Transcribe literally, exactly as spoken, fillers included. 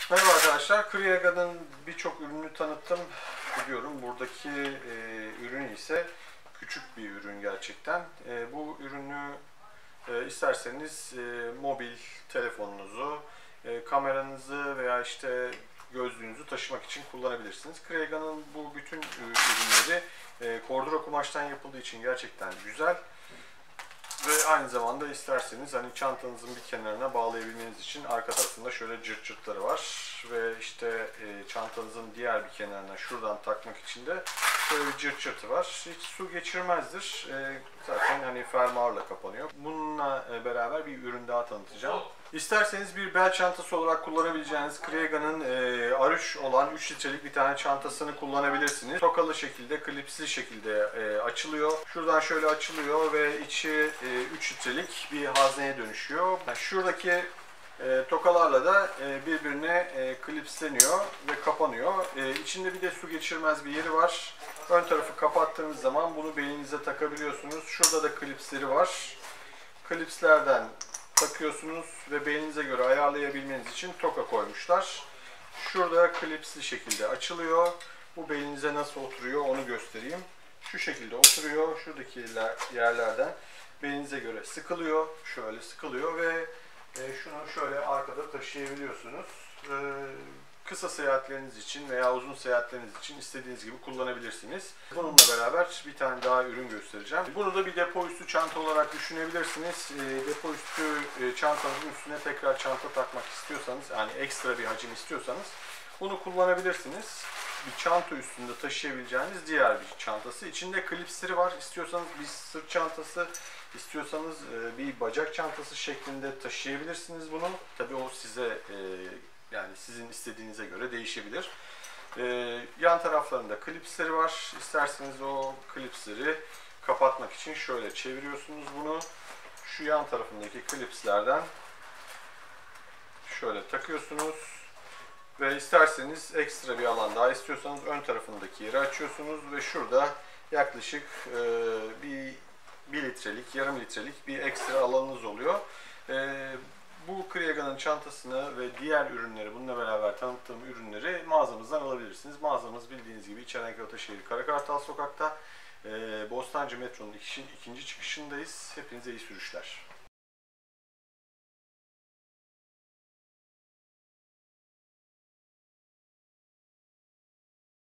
Merhaba arkadaşlar, Kriega'nın birçok ürünü tanıttım. Biliyorum buradaki e, ürün ise küçük bir ürün gerçekten. E, bu ürünü e, isterseniz e, mobil telefonunuzu, e, kameranızı veya işte gözlüğünüzü taşımak için kullanabilirsiniz. Kriega'nın bu bütün ürünleri e, kordura kumaştan yapıldığı için gerçekten güzel. Ve aynı zamanda isterseniz hani çantanızın bir kenarına bağlayabilmeniz için arka tarafında şöyle cırt cırtları var ve işte e, çantanızın diğer bir kenarına şuradan takmak için de şöyle bir cırt cırtı var. Hiç su geçirmezdir. E, zaten hani fermuarla kapanıyor. Bununla beraber bir ürün daha tanıtacağım. İsterseniz bir bel çantası olarak kullanabileceğiniz Kriega'nın e, Aruş olan üç litrelik bir tane çantasını kullanabilirsiniz. Tokalı şekilde, klipsli şekilde e, açılıyor. Şuradan şöyle açılıyor ve içi e, üç litrelik bir hazneye dönüşüyor. Yani şuradaki e, tokalarla da e, birbirine e, klipsleniyor ve kapanıyor. E, içinde bir de su geçirmez bir yeri var. Ön tarafı kapattığınız zaman bunu belinize takabiliyorsunuz. Şurada da klipsleri var. Klipslerden takıyorsunuz ve belinize göre ayarlayabilmeniz için toka koymuşlar. Şurada klipsli şekilde açılıyor. Bu belinize nasıl oturuyor onu göstereyim. Şu şekilde oturuyor. Şuradaki yerlerden belinize göre sıkılıyor. Şöyle sıkılıyor ve şunu şöyle arkada taşıyabiliyorsunuz. Kısa seyahatleriniz için veya uzun seyahatleriniz için istediğiniz gibi kullanabilirsiniz. Bununla beraber bir tane daha ürün göstereceğim. Bunu da bir depo üstü çanta olarak düşünebilirsiniz. Depo üstü çantanızın üstüne tekrar çanta takmak istiyorsanız, yani ekstra bir hacim istiyorsanız bunu kullanabilirsiniz. Bir çanta üstünde taşıyabileceğiniz diğer bir çantası. İçinde klipsleri var. İstiyorsanız bir sırt çantası, istiyorsanız bir bacak çantası şeklinde taşıyabilirsiniz bunu. Tabii o size yani sizin istediğinize göre değişebilir. Ee, yan taraflarında klipsleri var. İsterseniz o klipsleri kapatmak için şöyle çeviriyorsunuz bunu. Şu yan tarafındaki klipslerden şöyle takıyorsunuz. Ve isterseniz ekstra bir alan daha istiyorsanız ön tarafındaki yeri açıyorsunuz ve şurada yaklaşık e, bir, bir litrelik, yarım litrelik bir ekstra alanınız oluyor. E, Bu Kriega'nın çantasını ve diğer ürünleri, bununla beraber tanıttığım ürünleri mağazamızdan alabilirsiniz. Mağazamız bildiğiniz gibi Çanakkale Ataşehir Karakartal Sokak'ta, Bostancı Metro'nun ikinci çıkışındayız. Hepinize iyi sürüşler.